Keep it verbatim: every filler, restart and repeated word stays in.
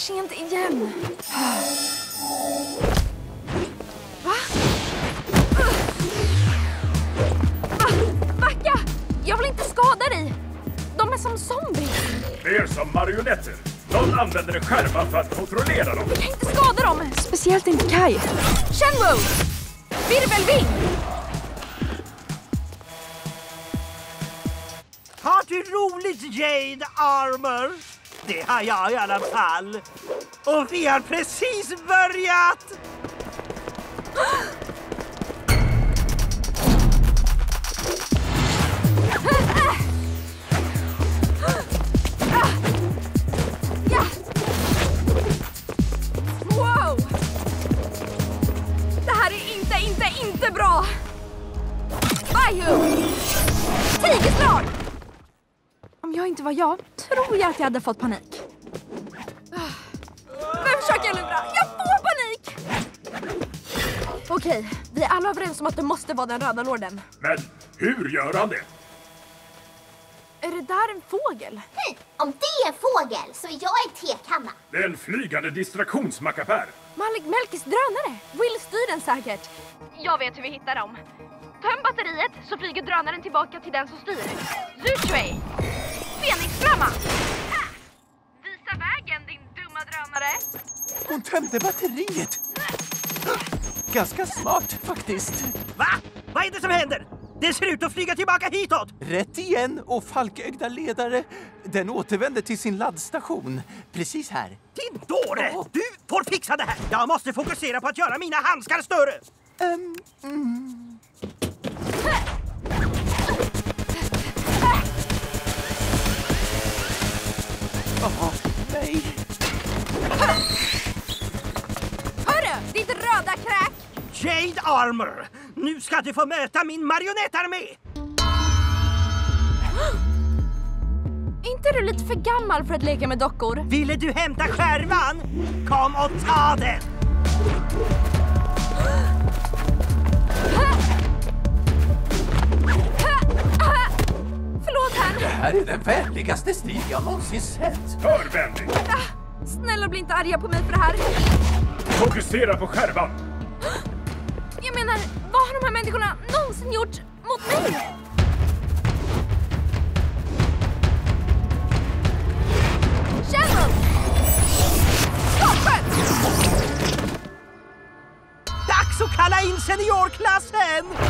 sent igen. Va? Va? Backa! Jag vill inte skada dig. De är som zombies. Det är som marionetter. Någon använder en skärma för att kontrollera dem. Vi kan inte skada dem. Speciellt inte Kai. Shenmue! Virvelvind! Har du roligt, Jade Armor? Det har jag i alla fall. Och vi har precis börjat! Wow! Det här är inte, inte, inte bra! Bayou! Tigerslag! Om jag inte var jag, tror jag att jag hade fått panik. Vem försöker jag lura? Jag får panik! Okej, vi är alla överens om att det måste vara den röda lorden. Men hur gör han det? Är det där en fågel? Hm, om det är en fågel så är jag en tekanna. Det är en flygande distraktionsmackapär. Malik Melkis drönare. Will styr den säkert. Jag vet hur vi hittar dem. Töm batteriet så flyger drönaren tillbaka till den som styr. Zuchway! Fenixflamma! Ah! Visa vägen, din dumma drönare! Hon tömde batteriet. Ganska smart, faktiskt. Va? Vad är det som händer? Det ser ut att flyga tillbaka hitåt! Rätt igen, och falkögda ledare. Den återvänder till sin laddstation. Precis här. Din dåre! Oh. Du får fixa det här! Jag måste fokusera på att göra mina handskar större! Um, mm. Åh, nej. Hörru, ditt röda kräk! Jade Armor! Nu ska du få möta min marionettarmé! Inte är du lite för gammal för att leka med dockor? Ville du hämta skärvan? Kom och ta den! Förlåt, herr. Det här är den vänligaste strid jag någonsin sett. För vänlig. Ah, snälla, bli inte arga på mig för det här. Fokusera på skärvan. Jag menar, vad har de här människorna någonsin gjort mot mig? Shenmue! Stoppet! Dags att kalla in seniorklassen!